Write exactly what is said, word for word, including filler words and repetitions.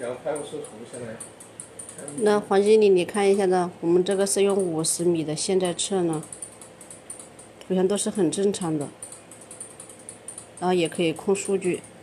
条派我手图下来。 那黄经理，你看一下呢？我们这个是用五十米的线在测呢，图像都是很正常的，然后也可以控数据。